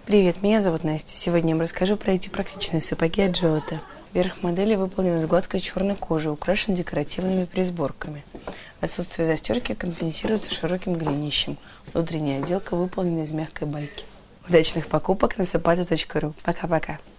Привет, меня зовут Настя. Сегодня я вам расскажу про эти практичные сапоги от Джоута. Верх модели выполнен из гладкой черной кожи, украшен декоративными присборками. Отсутствие застежки компенсируется широким голенищем. Внутренняя отделка выполнена из мягкой байки. Удачных покупок на sapato.ru. Пока-пока.